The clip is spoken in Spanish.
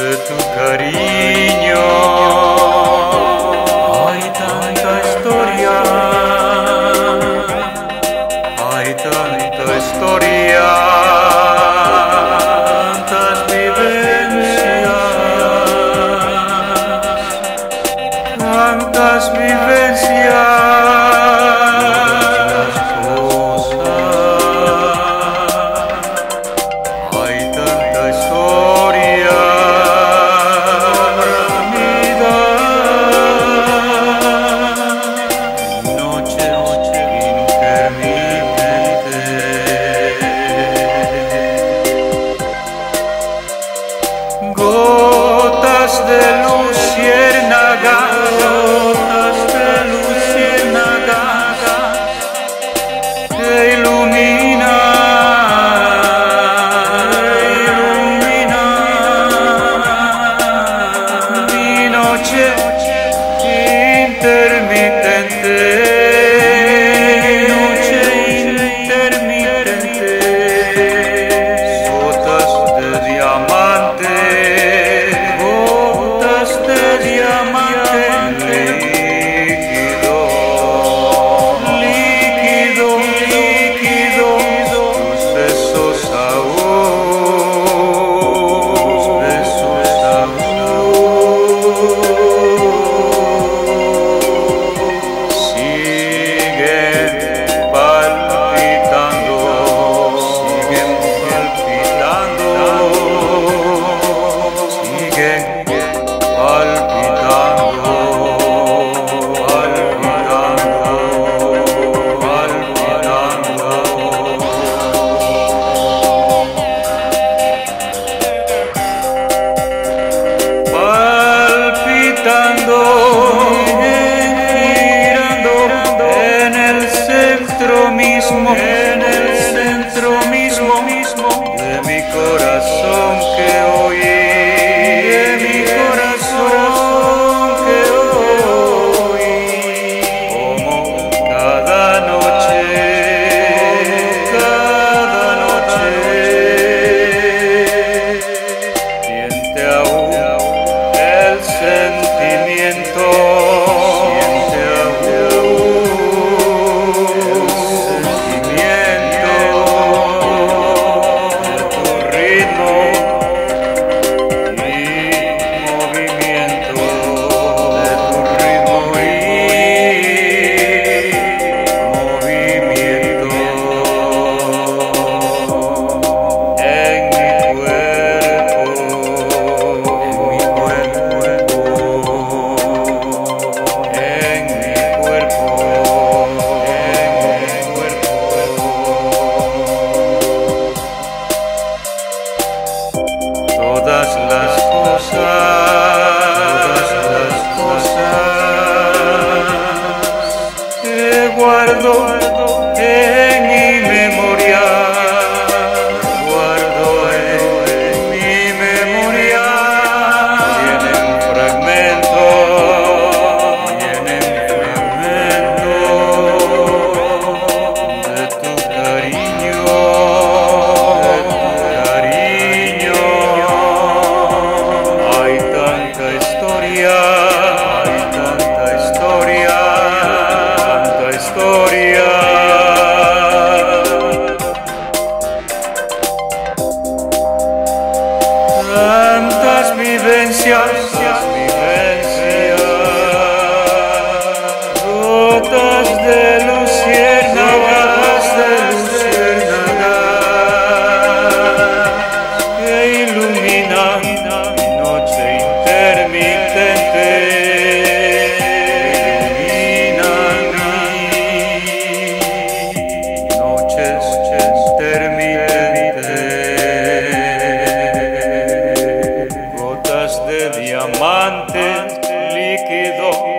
de tu cariño. Hay tanta historia, hay tanta historia, tantas vivencias, tantas vivencias. Gotas de luciérnaga, que ilumina mi noche intermitente. Gotas de diamante, líquido, líquido, líquido, tus besos aún, tus besos aún siguen palpitando, siguen palpitando, siguen palpitando, palpitando, girando en el centro mismo, de mi corazón que hoy, de mi corazón que hoy, como cada noche, siente aún el sentimiento, siente aún el sentimiento de tu ritmo y movimiento, de tu ritmo y movimiento en mi cuerpo, en mi cuerpo, en mi cuerpo, en mi cuerpo. Todas las cosas que guardo en mi memoria, guardo en mi memoria, tienen fragmentos de tu cariño, de tu cariño. Hay tanta historia, hay tanta historia, tanta historia. Tantas vivencias, gotas de luciérnaga, que iluminan mi noche intermitente, iluminan mi noches intermitentes. Gotas de diamante líquido,